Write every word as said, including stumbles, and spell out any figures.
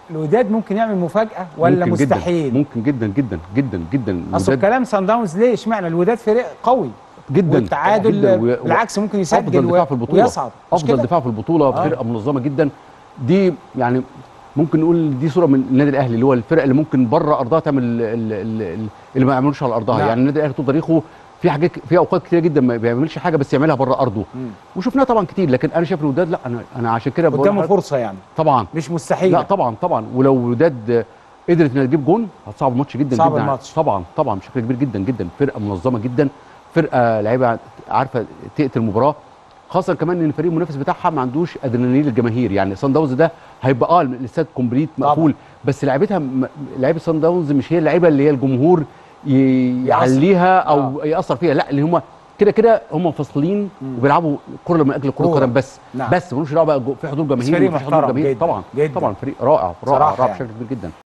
الوداد ممكن يعمل مفاجاه ولا ممكن مستحيل؟ جدا ممكن جدا جدا جدا جدا. اصل الكلام صن داونز ليه اشمعنى الوداد فريق قوي جدا والتعادل جدا و... بالعكس ممكن يسجل افضل دفاع في البطوله ويصعد. افضل دفاع في البطوله آه. فرقه منظمه جدا. دي يعني ممكن نقول دي صوره من النادي الاهلي اللي هو الفرق اللي ممكن بره ارضها تعمل اللي ما يعملوش على ارضها. نعم. يعني النادي الاهلي طول تاريخه في حاجات في اوقات كتير جدا ما بيعملش حاجه بس يعملها بره ارضه، وشفناها طبعا كتير. لكن انا شايف الوداد لا، انا انا عشان كده قدامه فرصه يعني طبعا مش مستحيل. لا طبعا طبعا، ولو الوداد قدرت انها تجيب جون هتصعب الماتش جدا صعب جدا الماتش. طبعا طبعا بشكل كبير جدا جدا. فرقه منظمه جدا، فرقه لعيبه عارفه تقتل المباراه، خاصه كمان ان الفريق المنافس بتاعها ما عندوش ادرينالين الجماهير. يعني صن داونز ده هيبقى اه الاستاد كومبليت مقفول طبعا. بس لعيبتها لعيبه صن داونز مش هي اللعيبه اللي هي الجمهور يعليها او آه. ياثر فيها، لا اللي هم كده كده هم فاصلين وبيلعبوا كره من اجل كره القدم بس. نعم. بس ملوش دعوه بقى في حضور جماهيري وفي حضور جماهيري طبعا جدا. طبعا فريق رائع رائع رائع بشكل كبير جدا.